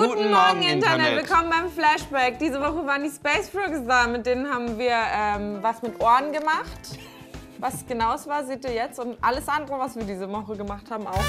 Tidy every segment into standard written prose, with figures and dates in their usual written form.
Guten Morgen, Internet. Willkommen beim Flashback. Diese Woche waren die Space Frogs da. Mit denen haben wir was mit Ohren gemacht. Was genau es war, seht ihr jetzt. Und alles andere, was wir diese Woche gemacht haben, auch.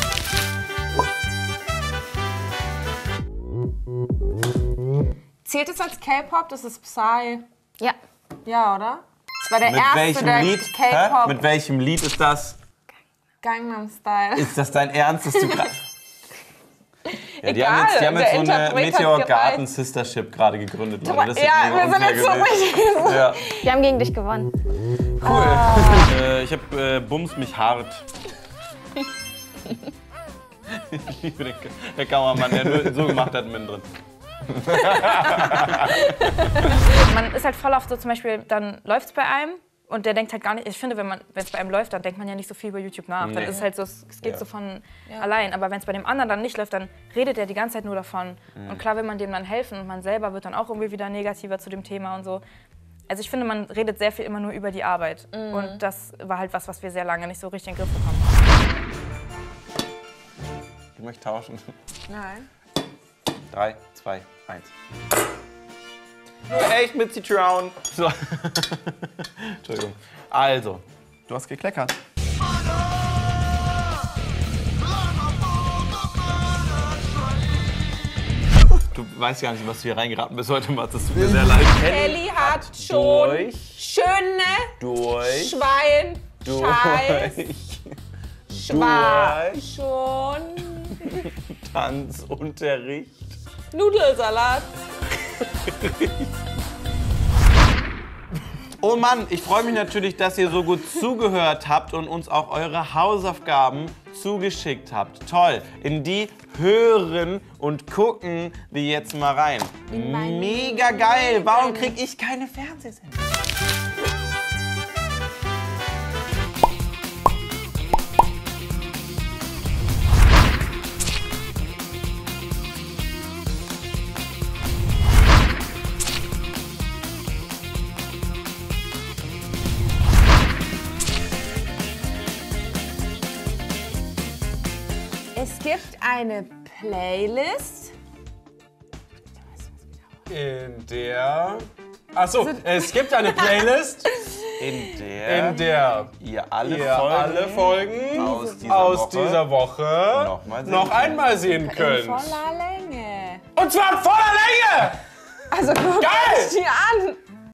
Zählt es als K-Pop? Das ist Psy. Ja. Ja, oder? Das war der erste, der K-Pop. Mit welchem Lied ist das? Gangnam Style. Ist das dein Ernst, dass du gerade... Ja, die Egal, haben jetzt so eine Interpret hat Meteor gereicht. Garden Sistership gerade gegründet. Leute. Das ist Ja, wir sind jetzt so richtig. Ja. Wir haben gegen dich gewonnen. Cool. Ich hab Bums mich hart. Ich liebe den Kameramann, der nur so gemacht hat mittendrin. Man ist halt voll oft so, zum Beispiel, dann läuft es bei einem und der denkt halt gar nicht, ich finde, wenn es bei einem läuft, dann denkt man ja nicht so viel über YouTube nach. Nee. Dann ist halt so, es geht so von allein. Aber wenn es bei dem anderen dann nicht läuft, dann redet er die ganze Zeit nur davon. Und klar will man dem dann helfen und man selber wird dann auch irgendwie wieder negativer zu dem Thema und so. Also ich finde, man redet sehr viel immer nur über die Arbeit. Und das war halt was wir sehr lange nicht so richtig in den Griff bekommen haben. Ich möchte tauschen. Nein. 3, 2, 1. Nur echt mit Zitronen. So. Entschuldigung. Also, du hast gekleckert. Du weißt gar nicht, was du hier reingeraten bist heute, Mats. Das tut mir sehr leid. Kelly hat schon schöne Schwein, Scheiß, durch schon Tanzunterricht. Nudelsalat. Oh Mann, ich freue mich natürlich, dass ihr so gut zugehört habt und uns auch eure Hausaufgaben zugeschickt habt. Toll. In die hören und gucken wir jetzt mal rein. Mega geil. Warum krieg ich keine Fernsehsendung? Es gibt eine Playlist. In der... Achso, es gibt eine Playlist, In in der ihr alle ihr alle Folgen aus dieser Woche noch einmal sehen In könnt. voller Länge. Und zwar in voller Länge! Also guckt Geil! euch die an.